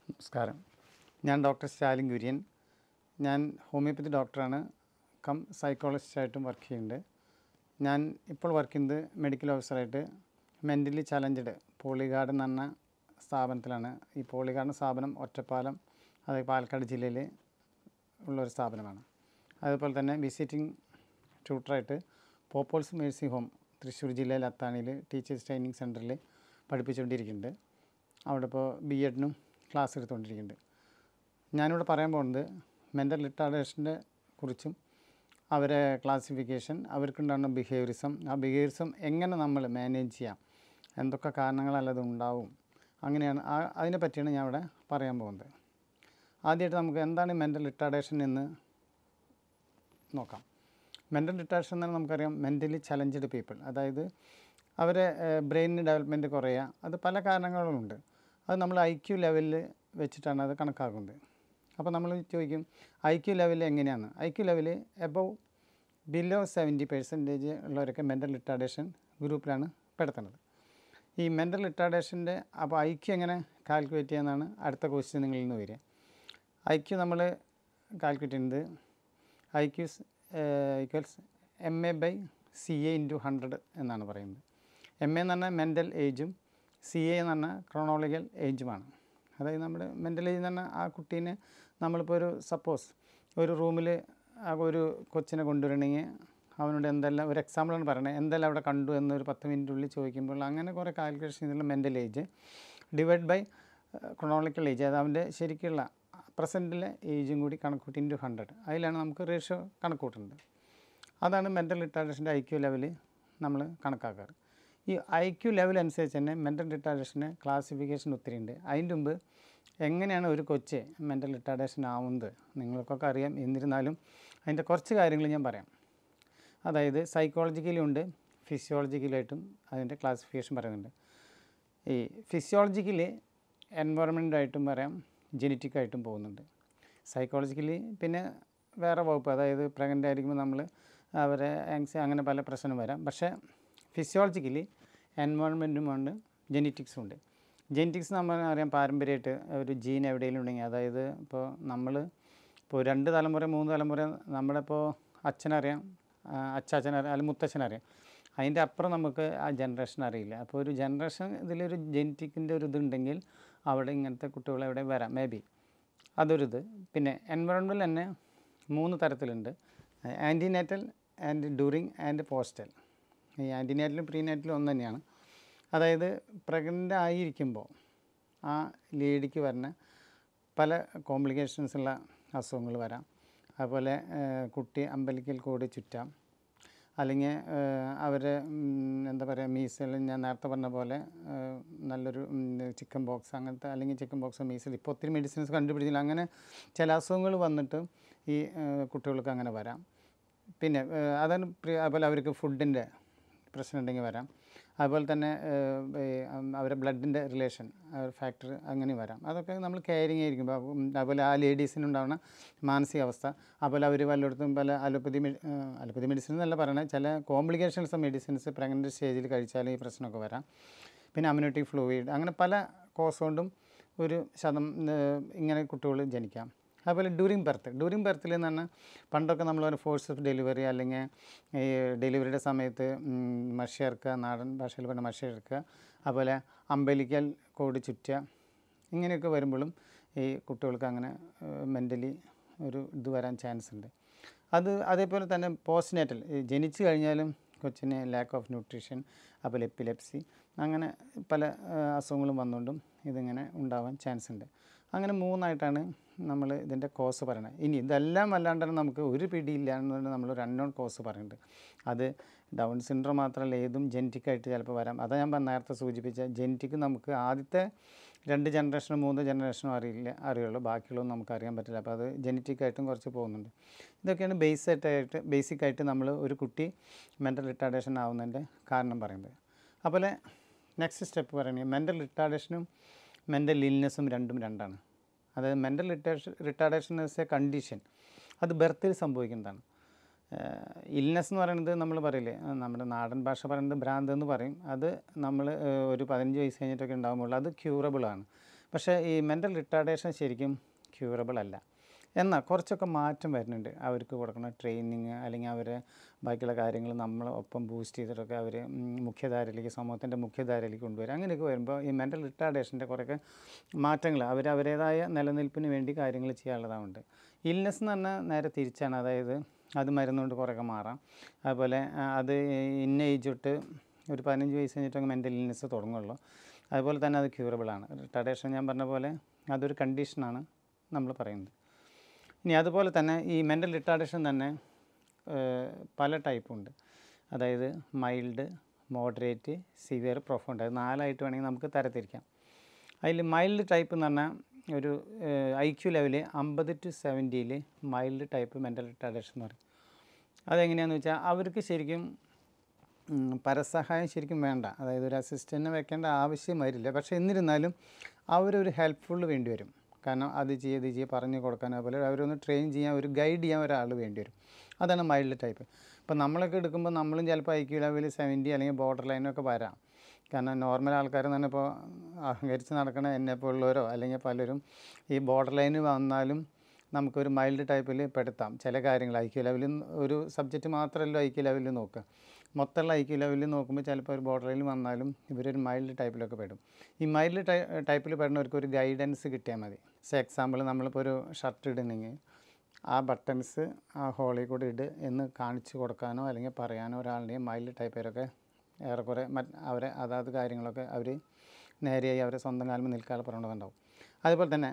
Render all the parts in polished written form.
നമസ്കാരം. ഞാൻ ഡോക്ടർ സ്റ്റാലിൻ കുര്യൻ. ഞാൻ ഹോമിയോപ്പതി ഡോക്ടറാണ്, കം സൈക്കോളജിസ്റ്റായിട്ടും വർക്ക് ചെയ്യുന്നുണ്ട്. ഞാൻ ഇപ്പോൾ വർക്ക് ചെയ്യുന്നത് മെഡിക്കൽ ഓഫീസറായിട്ട് മെൻ്റലി ചലഞ്ചഡ് പോളിഗാർഡ് എന്ന് പറഞ്ഞ സ്ഥാപനത്തിലാണ്. ഈ പോളിഗാർഡ് സ്ഥാപനം ഒറ്റപ്പാലം, അതായത് പാലക്കാട് ജില്ലയിൽ ഉള്ളൊരു സ്ഥാപനമാണ്. അതുപോലെ തന്നെ വിസിറ്റിംഗ് ട്യൂട്ടറായിട്ട് പോപ്പോൾസ് മേഴ്സി ഹോം തൃശ്ശൂർ ജില്ലയിൽ അത്താണിയിൽ ടീച്ചേഴ്സ് ട്രെയിനിങ് സെൻറ്ററിൽ പഠിപ്പിച്ചുകൊണ്ടിരിക്കുന്നുണ്ട്. അവിടെ ഇപ്പോൾ BEdനും ക്ലാസ് എടുത്തുകൊണ്ടിരിക്കുന്നുണ്ട്. ഞാനിവിടെ പറയാൻ പോകുന്നത് മെൻ്റൽ റിട്ടാർഡേഷൻ്റെ കുറിച്ചും അവരെ ക്ലാസിഫിക്കേഷൻ, അവർക്കുണ്ടാകുന്ന ബിഹേവിയറിസം, ആ ബിഹേവിയറിസം എങ്ങനെ നമ്മൾ മാനേജ് ചെയ്യാം, എന്തൊക്കെ കാരണങ്ങളല്ലത് ഉണ്ടാവും, അങ്ങനെയാണ് അതിനെ പറ്റിയാണ് ഞാൻ ഇവിടെ പറയാൻ പോകുന്നത്. ആദ്യമായിട്ട് നമുക്ക് എന്താണ് മെൻ്റൽ റിട്ടാർഡേഷൻ എന്ന് നോക്കാം. മെൻ്റൽ റിട്ടാർഡേഷൻ എന്ന് പറഞ്ഞാൽ നമുക്കറിയാം മെൻ്റലി ചലഞ്ചഡ് പീപ്പിൾ, അതായത് അവരെ ബ്രെയിനിന് ഡെവലപ്മെൻറ്റ് കുറയുക. അത് പല കാരണങ്ങളുമുണ്ട്. അത് നമ്മൾ IQ ലെവലിൽ വെച്ചിട്ടാണ് അത് കണക്കാക്കുന്നത്. അപ്പോൾ നമ്മൾ ചോദിക്കും IQ ലെവൽ എങ്ങനെയാണ്? IQ ലെവൽ ബിലോ 70% ഉള്ളവരൊക്കെ മെൻ്റൽ റിട്ടാർഡേഷൻ ഗ്രൂപ്പിലാണ് പെടുത്തുന്നത്. ഈ മെൻ്റൽ റിട്ടാർഡേഷൻ്റെ അപ്പോൾ IQ എങ്ങനെ കാൽക്കുലേറ്റ് ചെയ്യാമെന്നാണ് അടുത്ത ക്വസ്റ്റ്യൻ നിങ്ങളിൽ നിന്ന് വരിക. IQ നമ്മൾ കാൽക്കുലേറ്റ് ചെയ്യുന്നത് IQ ഈക്വൽസ് MA/CA × 100 എന്നാണ് പറയുന്നത്. MA എന്ന് പറഞ്ഞാൽ മെൻ്റൽ ഏജും CA എന്ന് പറഞ്ഞാൽ ക്രോണോളജിക്കൽ ഏജുമാണ്. അതായത് നമ്മുടെ മെൻ്റൽ ഏജ് എന്ന് പറഞ്ഞാൽ ആ കുട്ടീനെ നമ്മളിപ്പോൾ ഒരു സപ്പോസ് ഒരു റൂമിൽ ഒരു കൊച്ചിനെ കൊണ്ടുവരണമെങ്കിൽ അവനോട് എന്തെല്ലാം, ഒരു എക്സാമ്പിളാണ് പറയണത്, എന്തെല്ലാം അവിടെ കണ്ടു എന്നൊരു 10 മിനിറ്റിനുള്ളിൽ ചോദിക്കുമ്പോൾ അങ്ങനെ കുറേ കാൽക്കുലേഷൻ ചെയ്തിട്ടുള്ള mental age divide by chronological age, അത് അവൻ്റെ ശരിക്കുള്ള പ്രസൻറ്റിലെ ഏജും കൂടി കണക്കൂട്ടി × 100. അതിലാണ് നമുക്ക് റേഷ്യോ കണക്കൂട്ടുന്നത്. അതാണ് മെൻ്റൽ റിട്ടാർഡേഷൻ്റെ IQ ലെവൽ നമ്മൾ കണക്കാക്കാറ്. ഈ IQ ലെവൽ അനുസരിച്ച് തന്നെ മെൻ്റൽ റിട്ടാർഡേഷന് ക്ലാസിഫിക്കേഷൻ ഒത്തിരി ഉണ്ട്. അതിൻ്റെ മുമ്പ് എങ്ങനെയാണ് ഒരു കൊച്ച് മെൻ്റൽ റിട്ടാർഡേഷൻ ആവുന്നത് നിങ്ങൾക്കൊക്കെ അറിയാം. എന്നിരുന്നാലും അതിൻ്റെ കുറച്ച് കാര്യങ്ങൾ ഞാൻ പറയാം. അതായത് സൈക്കോളജിക്കലും ഉണ്ട്, ഫിസിയോളജിക്കലായിട്ടും അതിൻ്റെ ക്ലാസിഫിക്കേഷൻ പറയുന്നുണ്ട്. ഈ ഫിസിയോളജിക്കലി എൻവയറമെൻ്റായിട്ടും പറയാം, ജെനറ്റിക്കായിട്ടും പോകുന്നുണ്ട്. സൈക്കോളജിക്കലി പിന്നെ വേറെ വകുപ്പ്, അതായത് പ്രഗ്നൻ്റ് ആയിരിക്കുമ്പോൾ നമ്മൾ അവരെ അങ്ങനെ പല പ്രശ്നം വരാം. പക്ഷേ ഫിസിയോളജിക്കലി എൻവയറമെൻറ്റും ഉണ്ട്, ജെനറ്റിക്സും ഉണ്ട്. ജെനറ്റിക്സ് നമ്മൾ അറിയാം, പാരമ്പര്യമായിട്ട് ഒരു ജീൻ എവിടെയെങ്കിലും ഉണ്ടെങ്കിൽ, അതായത് ഇപ്പോൾ നമ്മൾ ഇപ്പോൾ 2 തലമുറ 3 തലമുറ നമ്മളിപ്പോൾ അച്ഛനറിയാം, അച്ചാച്ചനറിയാം, അല്ലെങ്കിൽ മുത്തച്ഛനറിയാം, അതിൻ്റെ അപ്പുറം നമുക്ക് ആ ജനറേഷൻ അറിയില്ല. അപ്പോൾ ഒരു ജനറേഷൻ ഇതിലൊരു ജെനറ്റിക്കിൻ്റെ ഒരു ഇതുണ്ടെങ്കിൽ അവിടെ ഇങ്ങനത്തെ കുട്ടികൾ എവിടെ വരാം, മേ ബി അതൊരിത്. പിന്നെ എൻവയറമെൻറ്റിൽ തന്നെ 3 തരത്തിലുണ്ട്: antenatal and during and postal. ഈ ആൻറ്റിനേറ്റലും പ്രീനേറ്റലും ഒന്ന് തന്നെയാണ്. അതായത് പ്രഗ്നൻ്റ് ആയിരിക്കുമ്പോൾ ആ ലേഡിക്ക് വരുന്ന പല കോംപ്ലിക്കേഷൻസുള്ള അസുഖങ്ങൾ വരാം. അതുപോലെ കുട്ടി അമ്പലിക്കൽ കൂടി ചുറ്റാം, അല്ലെങ്കിൽ അവർ എന്താ പറയുക, മീസൽ, ഞാൻ നേരത്തെ പറഞ്ഞ പോലെ നല്ലൊരു ചിക്കൻ ബോക്സ് അങ്ങനത്തെ, അല്ലെങ്കിൽ ചിക്കൻ ബോക്സോ മീസൽ, ഇപ്പോൾ ഒത്തിരി മെഡിസിൻസ് കണ്ടുപിടിച്ചില്ല, അങ്ങനെ ചില അസുഖങ്ങൾ വന്നിട്ട് ഈ കുട്ടികൾക്ക് അങ്ങനെ വരാം. പിന്നെ അതാണ് അതുപോലെ അവർക്ക് ഫുഡിൻ്റെ പ്രശ്നം ഉണ്ടെങ്കിൽ വരാം. അതുപോലെ തന്നെ അവരെ ബ്ലഡിൻ്റെ റിലേഷൻ ഫാക്ടർ അങ്ങനെ വരാം. അതൊക്കെ നമ്മൾ കെയറിങ് ആയിരിക്കുമ്പോൾ, അതുപോലെ ആ ലേഡീസിനുണ്ടാവുന്ന മാനസികാവസ്ഥ, അതുപോലെ അവർ വല്ലയിടത്തും പല അലോപ്പതി മെഡിസിൻ എന്നല്ല പറയണത്, ചില കോംപ്ലിക്കേഷൻസ് മെഡിസിൻസ് പ്രഗ്നൻ്റ് സ്റ്റേജിൽ കഴിച്ചാൽ ഈ പ്രശ്നമൊക്കെ വരാം. പിന്നെ അമ്യൂണിറ്റി ഫ്ലൂയിഡ്, അങ്ങനെ പല കോസ് കൊണ്ടും ഒരു ഇങ്ങനെ കുട്ടികൾ ജനിക്കാം. അതുപോലെ ഡ്യൂറിങ് ബർത്തിൽ എന്ന് പറഞ്ഞാൽ പണ്ടൊക്കെ നമ്മൾ ഫോഴ്സ് ഡെലിവറി, അല്ലെങ്കിൽ ഈ ഡെലിവറിയുടെ സമയത്ത് മഷിയിറക്കുക, നാടൻ ഭാഷയിൽ പറഞ്ഞ മഷിയിറക്കുക, അതുപോലെ അമ്പലിക്കൽ കോഡ് ചുറ്റുക, ഇങ്ങനെയൊക്കെ വരുമ്പോഴും ഈ കുട്ടികൾക്ക് അങ്ങനെ മെൻ്റലി ഒരു ഇത് വരാൻ ചാൻസ് ഉണ്ട്. അതേപോലെ തന്നെ പോസ്റ്റ്നേറ്റൽ, ജനിച്ചു കഴിഞ്ഞാലും കൊച്ചിന് ലാക്ക് ഓഫ് ന്യൂട്രീഷൻ, അതുപോലെ എപ്പിലെപ്സി, അങ്ങനെ പല അസുഖങ്ങളും വന്നുകൊണ്ടും ഇതിങ്ങനെ ഉണ്ടാവാൻ ചാൻസ് ഉണ്ട്. അങ്ങനെ 3ആയിട്ടാണ് നമ്മൾ ഇതിൻ്റെ കോസ് പറയുന്നത്. ഇനി ഇതെല്ലാം അല്ലാണ്ടാണ് നമുക്ക് ഒരു പിടിയില്ല എന്നുകൊണ്ട് നമ്മളൊരു അൺനോൺ കോസ് പറയുന്നുണ്ട്. അത് ഡൗൺ സിൻഡ്രോം മാത്രമല്ല, ഏതും ജെനറ്റിക്കായിട്ട് ചിലപ്പോൾ വരാം. അതാണ് ഞാൻ നേരത്തെ സൂചിപ്പിച്ച ജെനറ്റിക്ക് നമുക്ക് ആദ്യത്തെ 2 ജനറേഷനോ 3 ജനറേഷനോ അറിയുള്ളൂ, ബാക്കിയുള്ളതൊന്നും നമുക്ക് അറിയാൻ പറ്റില്ല. അപ്പോൾ അത് ജെനറ്റിക്കായിട്ടും കുറച്ച് പോകുന്നുണ്ട്. ഇതൊക്കെയാണ് ബേസിക്കായിട്ട് നമ്മൾ ഒരു കുട്ടി മെൻ്റൽ റിട്ടാർഡേഷൻ ആവുന്നതിൻ്റെ കാരണം പറയുന്നത്. അതുപോലെ നെക്സ്റ്റ് സ്റ്റെപ്പ് പറയുന്നത് മെൻ്റൽ റിട്ടാർഡേഷനും മെൻ്റൽ ഇൽനെസ്സും രണ്ടാണ്. അതായത് mental retardation as a condition, അത് ബർത്തിൽ സംഭവിക്കുന്നതാണ്. ഇൽനെസ് എന്ന് പറയുന്നത് നമ്മൾ പറയില്ലേ, നമ്മുടെ നാടൻ ഭാഷ പറയുന്നത് ഭ്രാന്ത് എന്ന് പറയും. അത് നമ്മൾ ഒരു 15 വയസ്സ് കഴിഞ്ഞിട്ടൊക്കെ ഉണ്ടാകുമ്പോൾ അത് ക്യൂറബിളാണ്. പക്ഷേ ഈ മെൻ്റൽ റിട്ടാർഡേഷൻ ശരിക്കും ക്യൂറബിൾ അല്ല. എന്നാൽ കുറച്ചൊക്കെ മാറ്റം വരുന്നുണ്ട്. അവർക്ക് കൊടുക്കുന്ന ട്രെയിനിങ് അല്ലെങ്കിൽ അവരെ ബാക്കിയുള്ള കാര്യങ്ങൾ നമ്മൾ ഒപ്പം ബൂസ്റ്റ് ചെയ്തിട്ടൊക്കെ അവർ മുഖ്യധാരയിലേക്ക്, സമൂഹത്തിൻ്റെ മുഖ്യധാരയിലേക്ക് കൊണ്ടുവരും. അങ്ങനെയൊക്കെ വരുമ്പോൾ ഈ മെൻ്റൽ റിട്ടാർഡേഷൻ്റെ കുറേയൊക്കെ മാറ്റങ്ങൾ അവരവരുടേതായ നിലനിൽപ്പിന് വേണ്ടി കാര്യങ്ങൾ ചെയ്യാനുള്ളതാവുണ്ട്. ഇൽനെസ് എന്ന് പറഞ്ഞാൽ നേരെ തിരിച്ചാണ്. അതായത് അത് മരുന്നുകൊണ്ട് കുറേയൊക്കെ മാറാം. അതുപോലെ അത് ഇന്ന ഏജ് തൊട്ട് ഒരു 15 വയസ്സ് കഴിഞ്ഞിട്ടൊക്കെ മെൻ്റൽ ഇൽനെസ് തുടങ്ങുള്ളൂ. അതുപോലെ തന്നെ അത് ക്യൂറബിളാണ്. റിട്ടാർഡേഷൻ ഞാൻ പറഞ്ഞ പോലെ അതൊരു കണ്ടീഷനാണ് നമ്മൾ പറയുന്നത്. ഇനി അതുപോലെ തന്നെ ഈ മെൻ്റൽ റിട്ടാർഡേഷൻ തന്നെ പല ടൈപ്പുണ്ട്. അതായത് മൈൽഡ്, മോഡറേറ്റ്, സിവിയർ, പ്രൊഫൗണ്ട്. അത് 4ആയിട്ട് വേണമെങ്കിൽ നമുക്ക് തരത്തിരിക്കാം. അതിൽ മൈൽഡ് ടൈപ്പ് എന്ന് പറഞ്ഞാൽ ഒരു IQ level 50 to 70 mild type mental retardation എന്ന് പറയും. അതെങ്ങനെയാണെന്ന് വെച്ചാൽ അവർക്ക് ശരിക്കും പരസഹായം ശരിക്കും വേണ്ട. അതായത് ഒരു അസിസ്റ്റൻറ്റിനെ വെക്കേണ്ട ആവശ്യം വരില്ല. പക്ഷേ എന്നിരുന്നാലും അവരൊരു ഹെൽപ്ഫുൾ വേണ്ടി വരും. കാരണം അത് ചെയ്യുക പറഞ്ഞു കൊടുക്കാൻ, അതുപോലെ അവരൊന്ന് ട്രെയിൻ ചെയ്യാൻ, ഒരു ഗൈഡ് ചെയ്യാൻ ഒരാൾ വേണ്ടി വരും. അതാണ് മൈൽഡ് ടൈപ്പ്. ഇപ്പം നമ്മളൊക്കെ എടുക്കുമ്പോൾ നമ്മളും ചിലപ്പോൾ IQ ലെവൽ 70 അല്ലെങ്കിൽ ബോർഡർ ലൈനൊക്കെ വരാം. കാരണം നോർമൽ ആൾക്കാർ തന്നെ ഇപ്പോൾ അഹങ്കരിച്ച് നടക്കണ എന്നെപ്പോലുള്ളവരോ അല്ലെങ്കിൽ പലരും ഈ ബോർഡർ ലൈന് വന്നാലും നമുക്കൊരു മൈൽഡ് ടൈപ്പിൽ പെടുത്താം. ചില കാര്യങ്ങൾ IQ ലെവലിൽ ഒരു സബ്ജക്റ്റ് മാത്രമല്ലോ IQ ലെവലിൽ നോക്കുക. മൊത്തമുള്ള IQ ലെവലിൽ നോക്കുമ്പോൾ ചിലപ്പോൾ ഒരു ബോർഡർ ലൈനിൽ വന്നാലും ഇവരൊരു മൈൽഡ് ടൈപ്പിലൊക്കെ പെടും. ഈ മൈൽഡ് ടൈപ്പിൽ പെടുന്നവർക്ക് ഒരു ഗൈഡൻസ് കിട്ടിയാൽ മതി. എക്സാമ്പിൾ നമ്മളിപ്പോൾ ഒരു ഷർട്ട് ഇടണമെങ്കിൽ ആ ബട്ടൺസ് ആ ഹോളിൽ കൂടെ ഇട് എന്ന് കാണിച്ചു കൊടുക്കാനോ അല്ലെങ്കിൽ പറയാനോ ഒരാളുടെയും മൈൽഡ് ടൈപ്പേരൊക്കെ ഏറെക്കുറെ അവരെ അതാത് കാര്യങ്ങളൊക്കെ അവർ നേരെയായി അവരെ സ്വന്തം കാലം നിൽക്കാതെ പറഞ്ഞിട്ടുണ്ടാവും. അതുപോലെ തന്നെ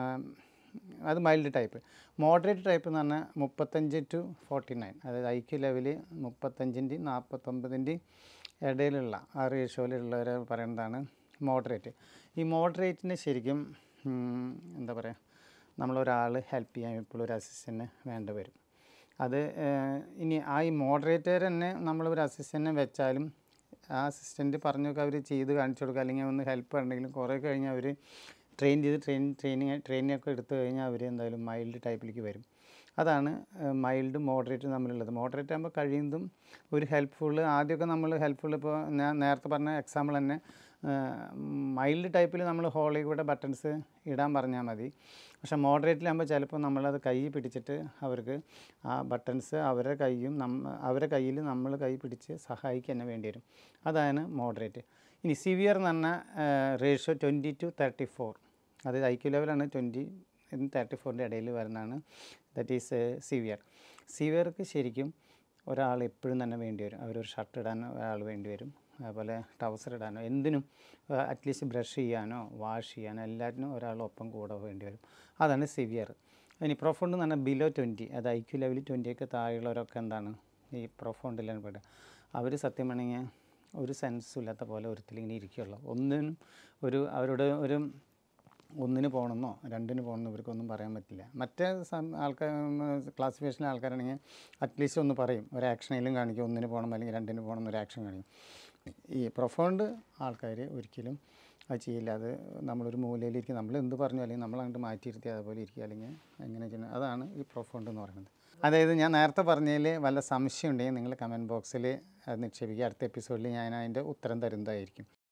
അത് മൈൽഡ് ടൈപ്പ്. മോഡറേറ്റ് ടൈപ്പ് എന്ന് പറഞ്ഞാൽ 35 to 49, അതായത് IQ ലെവൽ 35-ൻ്റെയും 49-ൻ്റെയും ഇടയിലുള്ള ആ റേഷ്യോയിലുള്ളവരെ പറയുന്നതാണ് മോഡറേറ്റ്. ഈ മോഡറേറ്റിന് ശരിക്കും എന്താ പറയുക, നമ്മളൊരാൾ ഹെൽപ്പ് ചെയ്യാൻ എപ്പോഴും ഒരു അസിസ്റ്റൻറ്റിന് വേണ്ടി വരും. അത് ഇനി ഈ മോഡറേറ്റർ തന്നെ നമ്മളൊരു അസിസ്റ്റൻറ്റിനെ വെച്ചാലും ആ അസിസ്റ്റൻറ്റ് പറഞ്ഞൊക്കെ അവർ ചെയ്ത് കാണിച്ചു കൊടുക്കുക അല്ലെങ്കിൽ ഒന്ന് ഹെൽപ്പ് ഉണ്ടെങ്കിലും കുറേ കഴിഞ്ഞ് അവർ ട്രെയിൻ ചെയ്ത് ട്രെയിനിങ്ങൊക്കെ എടുത്തു കഴിഞ്ഞാൽ അവർ എന്തായാലും മൈൽഡ് ടൈപ്പിലേക്ക് വരും. അതാണ് മൈൽഡ് മോഡറേറ്റ് തമ്മിലുള്ളത്. മോഡറേറ്റ് ആകുമ്പോൾ കഴിയുന്നതും ഒരു ഹെൽപ്ഫുൾ, ആദ്യമൊക്കെ നമ്മൾ ഹെൽപ്ഫുൾ, ഇപ്പോൾ ഞാൻ നേരത്തെ പറഞ്ഞ എക്സാമ്പിൾ തന്നെ മൈൽഡ് ടൈപ്പിൽ നമ്മൾ ഹോളിൽ കൂടെ ബട്ടൺസ് ഇടാൻ പറഞ്ഞാൽ മതി. പക്ഷേ മോഡറേറ്റിലാകുമ്പോൾ ചിലപ്പോൾ നമ്മളത് കൈ പിടിച്ചിട്ട് അവർക്ക് ആ ബട്ടൺസ് അവരുടെ കയ്യിൽ നമ്മൾ കൈ പിടിച്ച് സഹായിക്കുക തന്നെ വേണ്ടി വരും. അതാണ് മോഡറേറ്റ്. ഇനി സിവിയർ എന്ന് പറഞ്ഞാൽ റേഷ്യോ 20 to 34, അത് IQ ലെവലാണ് 20-34 ഇടയിൽ വരുന്നതാണ്. That is severe. സിവിയർക്ക് ശരിക്കും ഒരാൾ എപ്പോഴും തന്നെ വേണ്ടി വരും. അവരൊരു ഷർട്ട് ഇടാൻ ഒരാൾ വേണ്ടി വരും, അതുപോലെ ട്രൗസർ ഇടാനോ എന്തിനും അറ്റ്ലീസ്റ്റ് ബ്രഷ് ചെയ്യാനോ വാഷ് ചെയ്യാനോ എല്ലാറ്റിനും ഒരാളൊപ്പം കൂടെ വേണ്ടി വരും. അതാണ് സിവിയർ. ഇനി പ്രൊഫൗണ്ട് എന്ന് പറഞ്ഞാൽ ബിലോ 20, അത് IQ ലെവൽ 20 താഴെയുള്ളവരൊക്കെ എന്താണ് ഈ പ്രൊഫൗണ്ടിലാണ് പെടുക. അവർ സത്യം പറഞ്ഞാൽ ഒരു സെൻസും ഇല്ലാത്ത പോലെ ഒരിക്കലിങ്ങനെ ഇരിക്കുകയുള്ളൂ. അവരുടെ ഒന്നിന് പോകണമെന്നോ 2ന് പോകണമെന്നോ ഇവർക്കൊന്നും പറയാൻ പറ്റില്ല. മറ്റേ ആൾക്കാർ ക്ലാസിഫിക്കേഷനിലെ ആൾക്കാരാണെങ്കിൽ അറ്റ്ലീസ്റ്റ് ഒന്ന് പറയും, ഒരു ആക്ഷനെങ്കിലും കാണിക്കും, 1ന് പോകണം അല്ലെങ്കിൽ 2ന് പോകണം എന്നൊരു ആക്ഷൻ കാണിക്കും. ഈ പ്രൊഫൗണ്ട് ആൾക്കാർ ഒരിക്കലും അത് ചെയ്യില്ല. അത് നമ്മളൊരു മൂലയിലിരിക്കും, നമ്മൾ എന്ത് പറഞ്ഞു അല്ലെങ്കിൽ നമ്മൾ അങ്ങോട്ട് മാറ്റിയിരുത്തി അതുപോലെ ഇരിക്കുക അല്ലെങ്കിൽ എങ്ങനെ ചെയ്യുന്നത്. അതാണ് ഈ പ്രൊഫൗണ്ട് എന്ന് പറയുന്നത്. അതായത് ഞാൻ നേരത്തെ പറഞ്ഞതിൽ വല്ല സംശയം ഉണ്ടെങ്കിൽ നിങ്ങൾ കമൻറ്റ് ബോക്സിൽ അത് നിക്ഷേപിക്കുക. അടുത്ത എപ്പിസോഡിൽ ഞാൻ അതിൻ്റെ ഉത്തരം തരുന്നതായിരിക്കും.